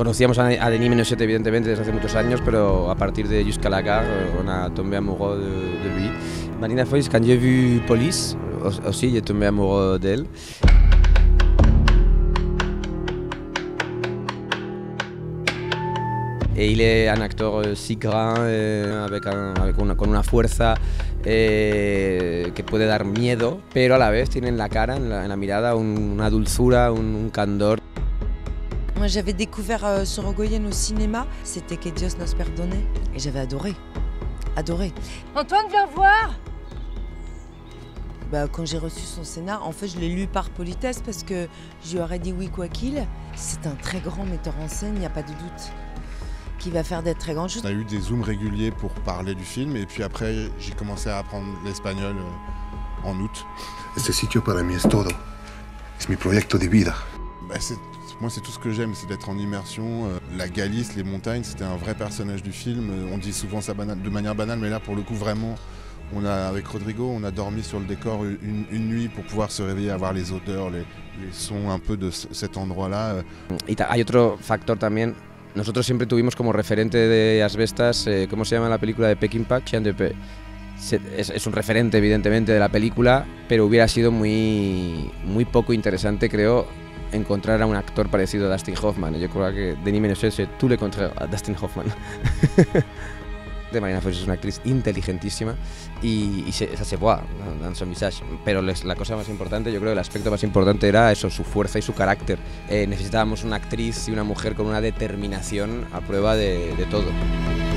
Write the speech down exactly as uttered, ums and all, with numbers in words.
Conocíamos a, a Denis Ménochet evidentemente desde hace muchos años, pero a partir de Jusqu'à la gare, on a tombé amoureux de, de lui. Marina Foïs, quand j'ai vu Police, aussi j'ai tombé amoureux d'elle. Et il est un acteur si grand, eh, avec un, avec una, con una fuerza eh, que puede dar miedo, pero a la vez tiene en la cara, en la, en la mirada, un, una dulzura, un, un candor. Moi j'avais découvert euh, Sorogoyen au cinéma, c'était Que Dios nos perdone, et j'avais adoré, adoré. Antoine, viens voir. Bah, quand j'ai reçu son scénar, en fait je l'ai lu par politesse parce que je lui aurais dit oui quoi qu'il. C'est un très grand metteur en scène, il n'y a pas de doute. Qui va faire d'être très grand. On a eu des zooms réguliers pour parler du film et puis après j'ai commencé à apprendre l'espagnol en août. Este sitio para mí es todo. Es mi proyecto de vida. Bah, moi c'est tout ce que j'aime, c'est d'être en immersion. La Galice, les montagnes, c'était un vrai personnage du film. On dit souvent ça banal, de manière banale, mais là pour le coup vraiment, on a, avec Rodrigo, on a dormi sur le décor une, une nuit pour pouvoir se réveiller, avoir les odeurs, les, les sons un peu de cet endroit-là. Y hay otro factor también. Nosotros siempre tuvimos como referente de Asbestas, eh, ¿cómo se llama la película de Peckinpah? Chien de Pe. Es, es un referente evidentemente de la película, pero hubiera sido muy, muy poco interesante, creo, encontrar a un actor parecido a Dustin Hoffman. Yo creo que Denis Ménochet c'est tout le contraire a Dustin Hoffman. Marina Foïs es una actriz inteligentísima y, y se, se voit en su visage, pero les, la cosa más importante, yo creo que el aspecto más importante era eso, su fuerza y su carácter. Eh, necesitábamos una actriz y una mujer con una determinación a prueba de, de todo.